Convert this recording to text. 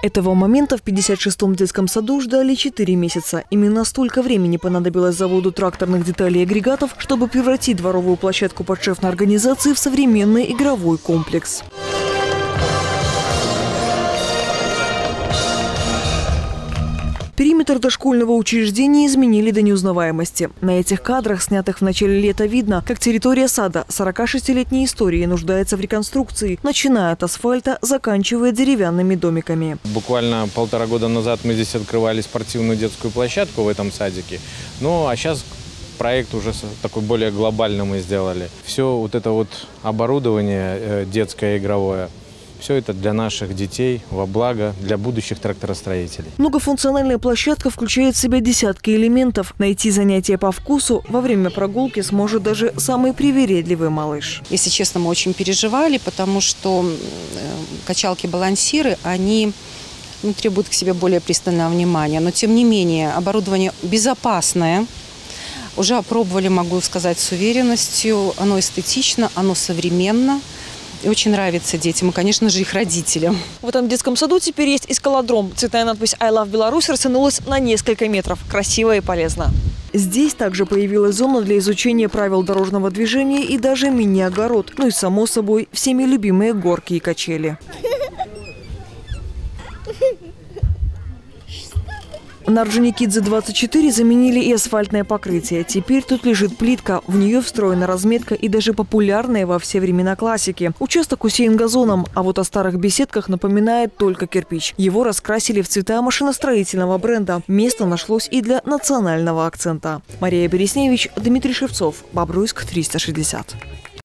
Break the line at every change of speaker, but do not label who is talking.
Этого момента в 56-м детском саду ждали 4 месяца. Именно столько времени понадобилось заводу тракторных деталей и агрегатов, чтобы превратить дворовую площадку подшефной организации в современный игровой комплекс. Периметр дошкольного учреждения изменили до неузнаваемости. На этих кадрах, снятых в начале лета, видно, как территория сада 46-летней истории нуждается в реконструкции, начиная от асфальта, заканчивая деревянными домиками.
Буквально 1,5 года назад мы здесь открывали спортивную детскую площадку в этом садике. Ну а сейчас проект уже такой более глобальный мы сделали. Все вот это вот оборудование детское, игровое, все это для наших детей, во благо для будущих тракторостроителей.
Многофункциональная площадка включает в себя десятки элементов. Найти занятия по вкусу во время прогулки сможет даже самый привередливый малыш.
Если честно, мы очень переживали, потому что качалки-балансиры, они требуют к себе более пристального внимания. Но тем не менее, оборудование безопасное. Уже опробовали, могу сказать с уверенностью. Оно эстетично, оно современно. И очень нравится детям и, конечно же, их родителям.
В этом детском саду теперь есть и скалодром. Цветная надпись «I love Belarus» растянулась на несколько метров. Красиво и полезно. Здесь также появилась зона для изучения правил дорожного движения и даже мини-огород. Ну и, само собой, всеми любимые горки и качели. На Орджоникидзе-24 заменили и асфальтное покрытие. Теперь тут лежит плитка, в нее встроена разметка и даже популярная во все времена классики. Участок усеян газоном, а вот о старых беседках напоминает только кирпич. Его раскрасили в цвета машиностроительного бренда. Место нашлось и для национального акцента. Мария Бересневич, Дмитрий Шевцов, Бобруйск, 360.